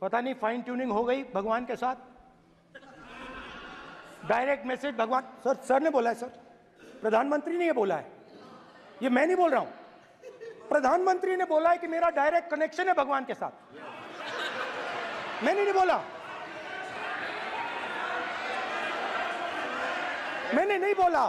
पता नहीं fine tuning हो गई भगवान के साथ। डायरेक्ट मैसेज भगवान सर ने बोला है, सर प्रधानमंत्री ने ये बोला है, ये मैं नहीं बोल रहा हूं। प्रधानमंत्री ने बोला है कि मेरा डायरेक्ट कनेक्शन है भगवान के साथ। मैंने नहीं बोला, मैंने नहीं बोला।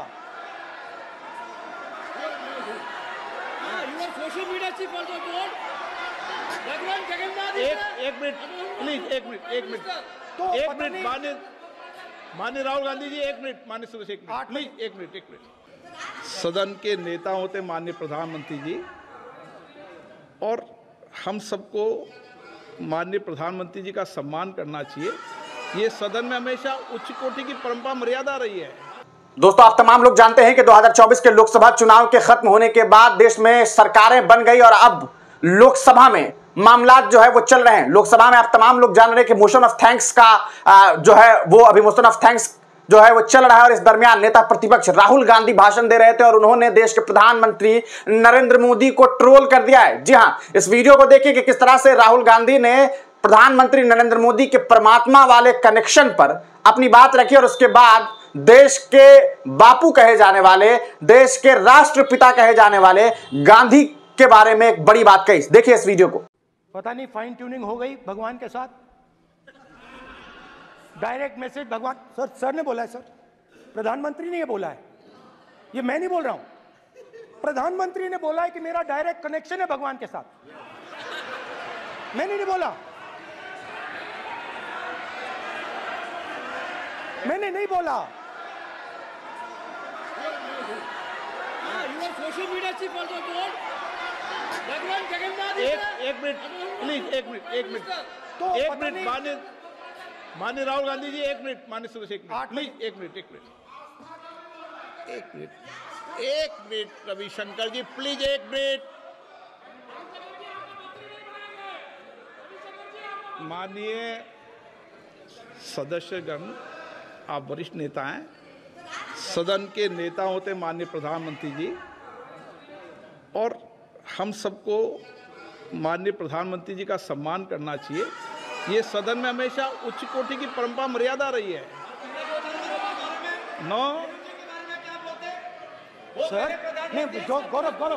Social media chief also told भगवान जगन्नाथ। एक मिनट प्लीज, एक मिनट माननीय राहुल गांधी जी, एक मिनट माननीय सुरेश, एक मिनट प्लीज, एक मिनट। सदन के नेता होते माननीय प्रधानमंत्री जी, और हम सबको माननीय प्रधानमंत्री जी का सम्मान करना चाहिए। ये सदन में हमेशा उच्च कोटि की परंपरा मर्यादा रही है। दोस्तों, आप तमाम लोग जानते हैं कि 2024 के लोकसभा चुनाव के खत्म होने के बाद देश में सरकारें बन गई और अब लोकसभा में मामलात जो है वो चल रहे हैं। लोकसभा में आप तमाम लोग जान रहे हैं कि मोशन ऑफ थैंक्स का जो है वो अभी मोशन ऑफ थैंक्स जो है वो चल रहा है, और इस दरमियान नेता प्रतिपक्ष राहुल गांधी भाषण दे रहे थे और उन्होंने देश के प्रधानमंत्री नरेंद्र मोदी को ट्रोल कर दिया है। जी हां, इस वीडियो को देखिए कि किस तरह से राहुल गांधी ने प्रधानमंत्री नरेंद्र मोदी के परमात्मा वाले कनेक्शन पर अपनी बात रखी और उसके बाद देश के बापू कहे जाने वाले, देश के राष्ट्रपिता कहे जाने वाले गांधी के बारे में एक बड़ी बात कही। देखिए इस वीडियो को। पता नहीं फाइन ट्यूनिंग हो गई भगवान के साथ। डायरेक्ट मैसेज भगवान सर ने बोला है, सर प्रधानमंत्री ने ये बोला है, ये मैं नहीं बोल रहा हूं। प्रधानमंत्री ने बोला है कि मेरा डायरेक्ट कनेक्शन है भगवान के साथ। मैंने नहीं बोला, मैंने नहीं बोला। Social media chief also told भगवान जगन्नाथ। एक मिनट प्लीज, एक मिनट माननीय राहुल गांधी जी, एक मिनट माननीय सुरेश, एक मिनट प्लीज, एक मिनट रविशंकर जी प्लीज, एक मिनट। माननीय सदस्यगण, आप वरिष्ठ नेता हैं, सदन के नेता होते माननीय प्रधानमंत्री जी, और हम सबको माननीय प्रधानमंत्री जी का सम्मान करना चाहिए। ये सदन में हमेशा उच्च कोटि की परंपरा मर्यादा रही है। नो सर नहीं, गौरव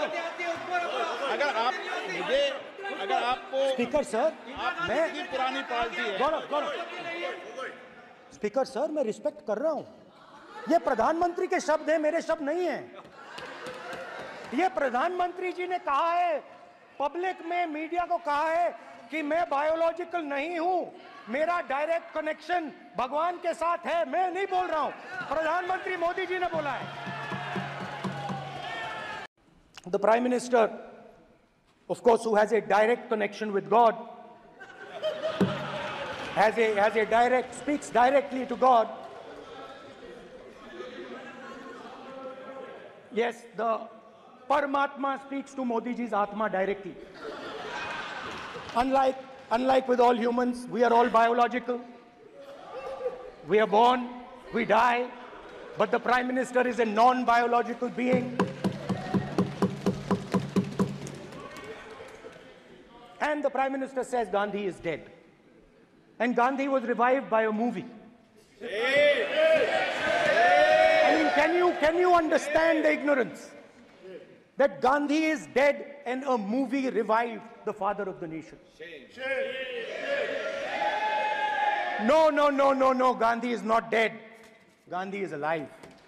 अगर आपको स्पीकर सर, मैं पुरानी पार्टी है। गौरव स्पीकर सर, मैं रिस्पेक्ट कर रहा हूं। ये प्रधानमंत्री के शब्द हैं, मेरे शब्द नहीं हैं। ये प्रधानमंत्री जी ने कहा है, पब्लिक में मीडिया को कहा है कि मैं बायोलॉजिकल नहीं हूं, मेरा डायरेक्ट कनेक्शन भगवान के साथ है। मैं नहीं बोल रहा हूं, प्रधानमंत्री मोदी जी ने बोला है। The prime minister, of course, who has a direct connection with God, speaks directly to God. Yes, the Paramatma speaks to Modi ji's Atma directly. Unlike with all humans, we are all biological. We are born, we die, but the Prime Minister is a non-biological being. And the Prime Minister says Gandhi is dead. And Gandhi was revived by a movie. I mean, can you understand the ignorance? That Gandhi is dead and a movie revived the father of the nation. No, Gandhi is not dead. Gandhi is alive.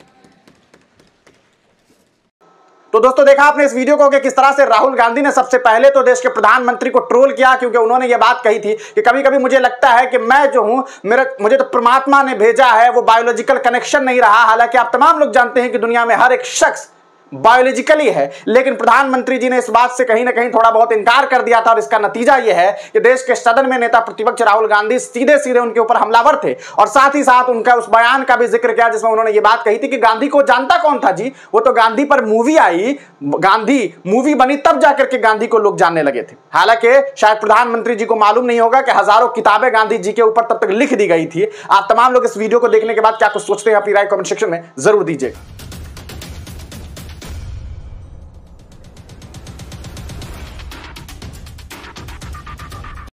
तो दोस्तों, देखा आपने इस video को कि किस तरह से राहुल गांधी ने सबसे पहले तो देश के प्रधानमंत्री को ट्रोल किया, क्योंकि उन्होंने ये बात कही थी कि कभी कभी मुझे लगता है कि मैं जो हूं, मुझे तो परमात्मा ने भेजा है, वो बायोलॉजिकल कनेक्शन नहीं रहा। हालांकि आप तमाम लोग जानते हैं कि दुनिया में हर एक शख्स बायोलॉजिकली है, लेकिन प्रधानमंत्री जी ने इस बात से कहीं ना कहीं थोड़ा बहुत इनकार कर दिया था, और इसका नतीजा यह है कि देश के सदन में नेता प्रतिपक्ष राहुल गांधी सीधे सीधे उनके ऊपर हमलावर थे, और साथ ही साथ उनका उस बयान का भी जिक्र किया जिसमें उन्होंने ये बात कही थी कि गांधी को जानता कौन था जी, वो तो गांधी पर मूवी आई, गांधी मूवी बनी तब जाकर के गांधी को लोग जानने लगे थे। हालांकि शायद प्रधानमंत्री जी को मालूम नहीं होगा कि हजारों किताबें गांधी जी के ऊपर तब तक लिख दी गई थी। आप तमाम लोग इस वीडियो को देखने के बाद क्या कुछ सोचते हैं, अपनी राय कमेंट सेक्शन में जरूर दीजिएगा।